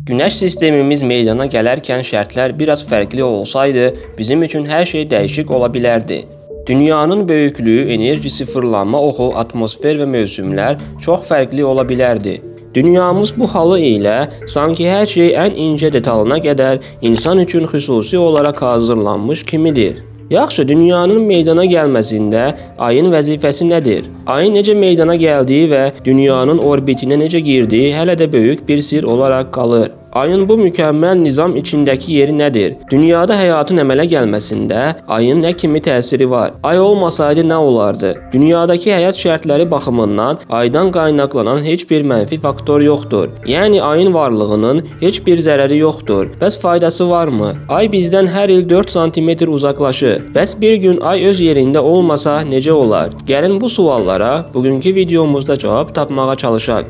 Günəş sistemimiz meydana gələrkən şərtlər biraz fərqli olsaydı, bizim üçün hər şey dəyişik ola bilərdi. Dünyanın böyüklüyü, enerjisi, fırlanma oxu, atmosfer və mövsümlər çox fərqli ola bilərdi. Dünyamız bu halı ilə sanki hər şey ən incə detalına qədər insan üçün xüsusi olaraq hazırlanmış kimidir. Yaxşı, dünyanın meydana gəlməsində ayın vəzifəsi nədir? Ayın necə meydana gəldiyi və dünyanın orbitinə necə girdiyi hələ də böyük bir sirr olaraq qalır. Ayın bu mükəmməl nizam içindəki yeri nədir? Dünyada həyatın əmələ gəlməsində ayın nə kimi təsiri var? Ay olmasaydı nə olardı? Dünyadakı həyat şərtləri baxımından aydan qaynaqlanan heç bir mənfi faktor yoxdur. Yəni ayın varlığının heç bir zərəri yoxdur. Bəs faydası varmı? Ay bizdən hər il 4 sm uzaqlaşır. Bəs bir gün ay öz yerində olmasa necə olar? Gəlin bu suallara bugünkü videomuzda cavab tapmağa çalışaq.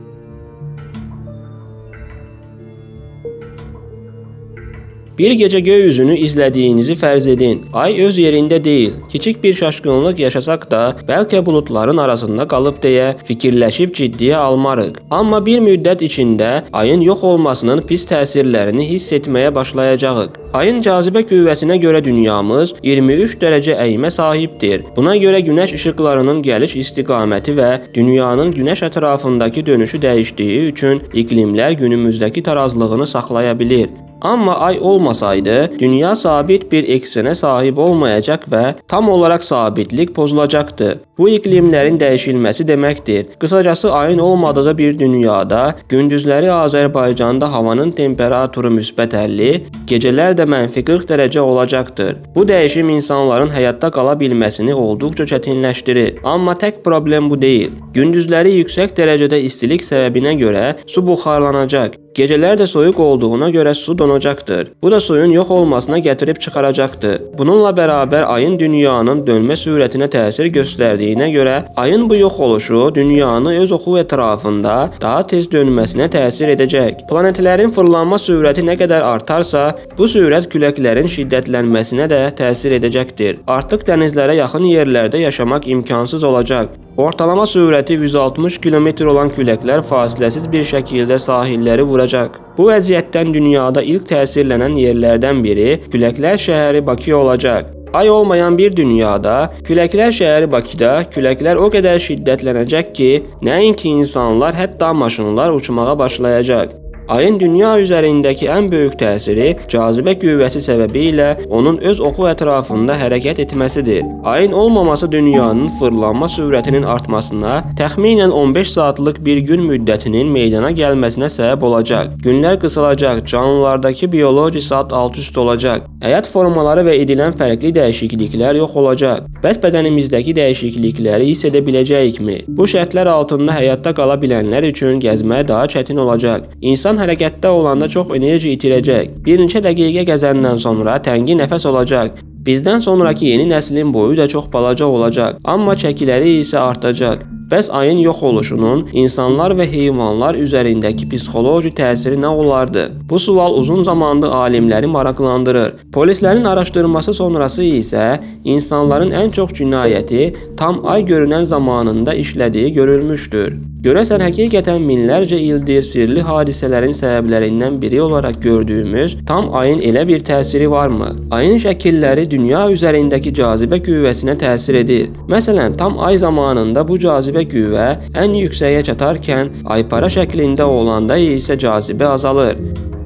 Bir gecə göy üzünü izlədiyinizi fərz edin. Ay öz yerində deyil. Kiçik bir çaşqınlıq yaşasaq da, bəlkə buludların arasında qalıb deyə fikirləşib ciddiyə almarıq. Amma bir müddət içində ayın yox olmasının pis təsirlərini hiss etməyə başlayacağıq. Ayın cazibə qüvvəsinə görə dünyamız 23 dərəcə əymə sahibdir. Buna görə günəş işıqlarının gəliş istiqaməti və dünyanın günəş ətrafındakı dönüşü dəyişdiyi üçün iqlimlər günümüzdəki tarazlığını saxlaya bilir. Amma ay olmasaydı, dünya sabit bir eksenə sahib olmayacaq və tam olaraq sabitlik pozulacaqdı. Bu iqlimlərin dəyişilməsi deməkdir. Qısacası ayın olmadığı bir dünyada gündüzləri Azərbaycanda havanın temperaturu müsbət 50, gecələr də mənfi 40 dərəcə olacaqdır. Bu dəyişim insanların həyatda qala bilməsini olduqca çətinləşdirir. Amma tək problem bu deyil. Gündüzləri yüksək dərəcədə istilik səbəbinə görə su buxarlanacaq. Gecələr də soyuq olduğuna görə su donacaqdır. Bu da suyun yox olmasına gətirib çıxaracaqdır. Bununla bərabər ayın dünyanın dönmə sürətinə təsir göstərdiyinə görə ayın bu yox oluşu dünyanı öz oxu ətrafında daha tez dönməsinə təsir edəcək. Planetlərin fırlanma sürəti nə qədər artarsa, bu sürət küləklərin şiddətlənməsinə də təsir edəcəkdir. Artıq dənizlərə yaxın yerlərdə yaşamaq imkansız olacaq. Ortalama sürəti 160 km olan küləklər fasiləsiz bir şəkildə sahilləri vuracaq. Bu vəziyyətdən dünyada ilk təsirlənən yerlərdən biri küləklər şəhəri Bakı olacaq. Ay olmayan bir dünyada küləklər şəhəri Bakıda küləklər o qədər şiddətlənəcək ki, nəinki insanlar, hətta maşınlar uçmağa başlayacaq. Ayın dünya üzərindəki ən böyük təsiri cazibə qüvvəsi səbəbilə onun öz oxu ətrafında hərəkət etməsidir. Ayın olmaması dünyanın fırlanma sürətinin artmasına, təxminən 15 saatlıq bir gün müddətinin meydana gəlməsinə səbəb olacaq. Günlər qısalacaq, canlılardakı bioloji saat alt-üst olacaq. Həyat formaları və edilən fərqli dəyişikliklər yox olacaq. Bəs bədənimizdəki dəyişiklikləri hiss edə biləcəyikmi? Bu şərtlər altında həyatda qala bilənlər üçün gəzmək daha çətin olacaq. İnsan hərəkətdə olanda çox enerji itirəcək. Bir neçə dəqiqə gəzəndən sonra təngi nəfəs olacaq. Bizdən sonraki yeni nəslin boyu da çox balaca olacaq, amma çəkiləri isə artacaq. Bəs ayın yox oluşunun insanlar və heyvanlar üzərindəki psixoloji təsiri nə olardı? Bu sual uzun zamandır alimləri maraqlandırır. Polislərin araşdırması sonrası isə insanların ən çox cinayəti tam ay görünən zamanında işlədiyi görülmüşdür. Görəsən həqiqətən minlərcə ildir sirli hadisələrin səbəblərindən biri olaraq gördüyümüz tam ayın elə bir təsiri varmı? Ayın şəkilləri dünya üzərindəki cazibə qüvvəsinə təsir edir. Məsələn, tam ay zamanında bu cazibə qüvvə ən yüksəyə çatarkən aypara şəklində olanda isə cazibə azalır.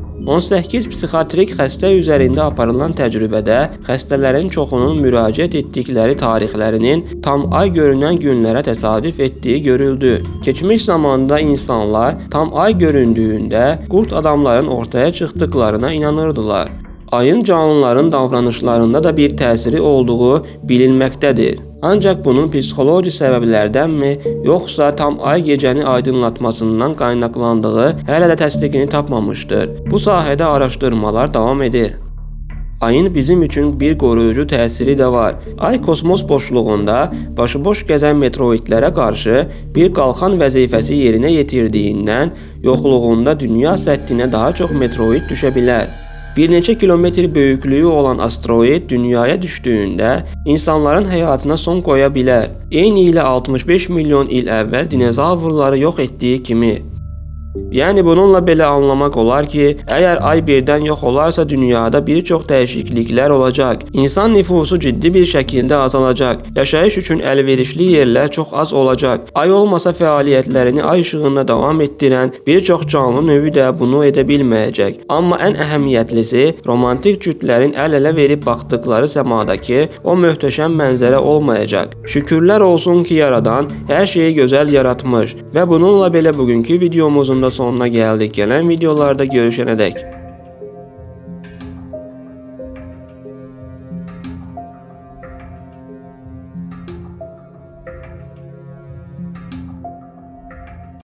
18 psixiatrik xəstə üzərində aparılan təcrübədə xəstələrin çoxunun müraciət etdikləri tarixlərinin tam ay görünən günlərə təsadüf etdiyi görüldü. Keçmiş zamanda insanlar tam ay göründüyündə qurd adamların ortaya çıxdıqlarına inanırdılar. Ayın canlıların davranışlarında da bir təsiri olduğu bilinməkdədir. Ancaq bunun psixoloji səbəblərdənmi, yoxsa tam ay gecəni aydınlatmasından qaynaqlandığı hələ də təsdiqini tapmamışdır. Bu sahədə araşdırmalar davam edir. Ayın bizim üçün bir qoruyucu təsiri də var. Ay kosmos boşluğunda başıboş gəzən meteoritlərə qarşı bir qalxan vəzifəsi yerinə yetirdiyindən yoxluğunda dünya səthinə daha çox meteorit düşə bilər. Bir neçə kilometr böyüklüyü olan asteroid dünyaya düşdüyündə insanların həyatına son qoya bilər. Eynilə 65 milyon il əvvəl dinozavrları yox etdiyi kimi. Yəni bununla belə anlamaq olar ki, əgər ay birdən yox olarsa dünyada bir çox dəyişikliklər olacaq. İnsan nüfusu ciddi bir şəkildə azalacaq. Yaşayış üçün əlverişli yerlər çox az olacaq. Ay olmasa fəaliyyətlərini ay işığında davam etdirən bir çox canlı növü də bunu edə bilməyəcək. Amma ən əhəmiyyətlisi romantik cütlərin əl-ələ verib baxdıqları səmadakı o möhtəşəm mənzərə olmayacaq. Şükürlər olsun ki, Yaradan hər şeyi gözəl yaratmış və bununla belə bugünkü videomuzun da sonuna gəldik. Gələn videolarda görüşənədək.